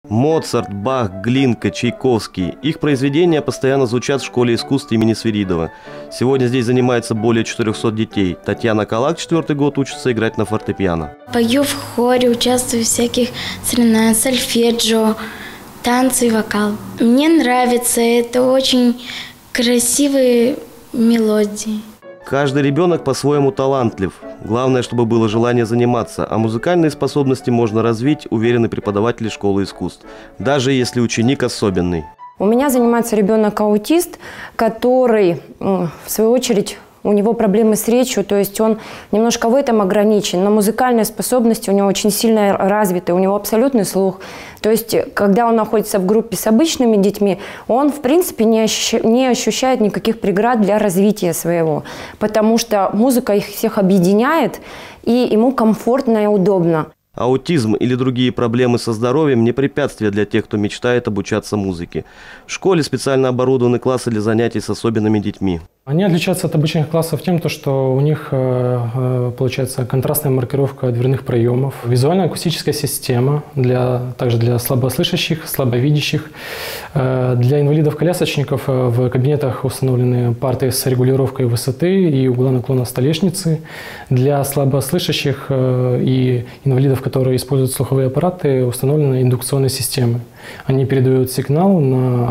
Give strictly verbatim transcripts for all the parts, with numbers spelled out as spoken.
Моцарт, Бах, Глинка, Чайковский. Их произведения постоянно звучат в школе искусств имени Свиридова. Сегодня здесь занимается более четырёхсот детей. Татьяна Калак четвертый год учится играть на фортепиано. Пою в хоре, участвую в всяких соревнованиях, сольфеджио, танцы и вокал. Мне нравится, это очень красивые мелодии. Каждый ребенок по-своему талантлив. Главное, чтобы было желание заниматься, а музыкальные способности можно развить, уверены преподаватели школы искусств, даже если ученик особенный. У меня занимается ребенок-аутист, который, в свою очередь, у него проблемы с речью, то есть он немножко в этом ограничен, но музыкальные способности у него очень сильно развиты, у него абсолютный слух. То есть, когда он находится в группе с обычными детьми, он, в принципе, не ощущает, не ощущает никаких преград для развития своего, потому что музыка их всех объединяет, и ему комфортно и удобно. Аутизм или другие проблемы со здоровьем не препятствие для тех, кто мечтает обучаться музыке. В школе специально оборудованы классы для занятий с особенными детьми. Они отличаются от обычных классов тем, что у них получается контрастная маркировка дверных проемов, визуально-акустическая система, для, также для слабослышащих, слабовидящих. Для инвалидов-колясочников в кабинетах установлены парты с регулировкой высоты и угла наклона столешницы. Для слабослышащих и инвалидов, которые используют слуховые аппараты, установлены индукционные системы. Они передают сигнал на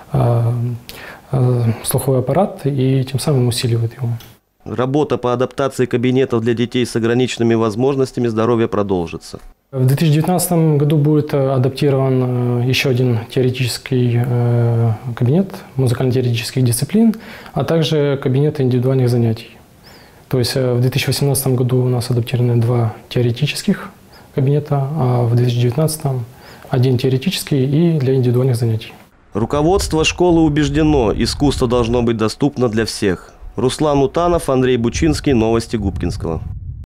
слуховой аппарат и тем самым усиливают его. Работа по адаптации кабинетов для детей с ограниченными возможностями здоровья продолжится. В две тысячи девятнадцатом году будет адаптирован еще один теоретический кабинет музыкально-теоретических дисциплин, а также кабинет индивидуальных занятий. То есть в две тысячи восемнадцатом году у нас адаптированы два теоретических кабинета, а в две тысячи девятнадцатом один теоретический и для индивидуальных занятий. Руководство школы убеждено, искусство должно быть доступно для всех. Руслан Утанов, Андрей Бучинский, новости Губкинского.